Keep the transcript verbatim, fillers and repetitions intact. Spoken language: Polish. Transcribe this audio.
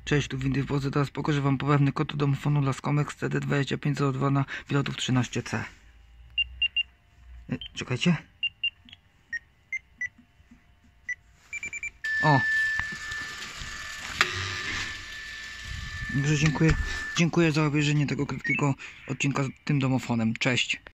Cześć, tu Windy w Polsce. Teraz pokażę wam poprawny kod do domofonu Lascomex C D dwadzieścia pięć zero dwa na pilotów trzynaście C. Czekajcie. O! Dobrze, dziękuję. Dziękuję za obejrzenie tego krótkiego odcinka z tym domofonem. Cześć.